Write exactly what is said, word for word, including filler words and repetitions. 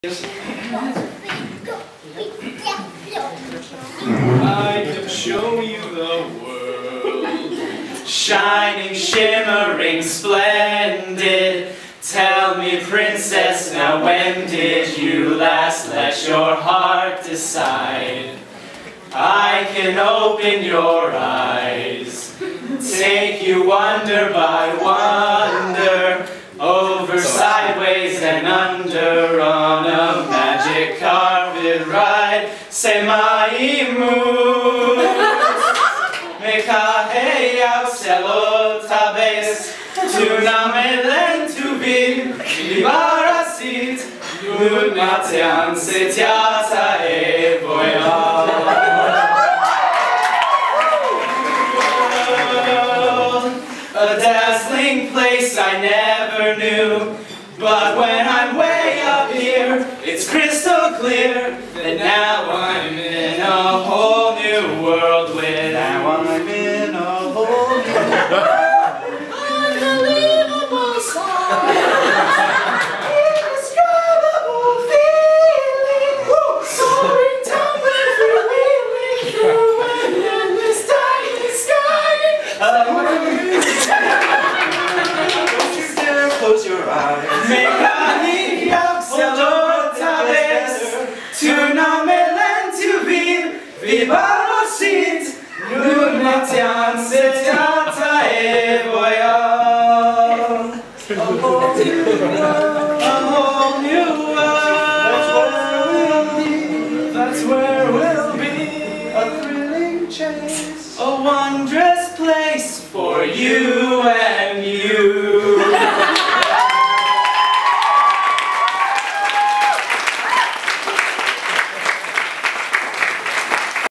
I can show you the world, shining, shimmering, splendid. Tell me, princess, now when did you last let your heart decide? I can open your eyes, take you wonder by wonder, over, sideways, and under on a magic carpet ride. Say mai mood, me kahe au selo tabes, tu na melen tu vi, libarasit, yud matean setiata e voyal. A dazzling place I never knew, but when I'm way up here, it's crystal clear that now I'm in a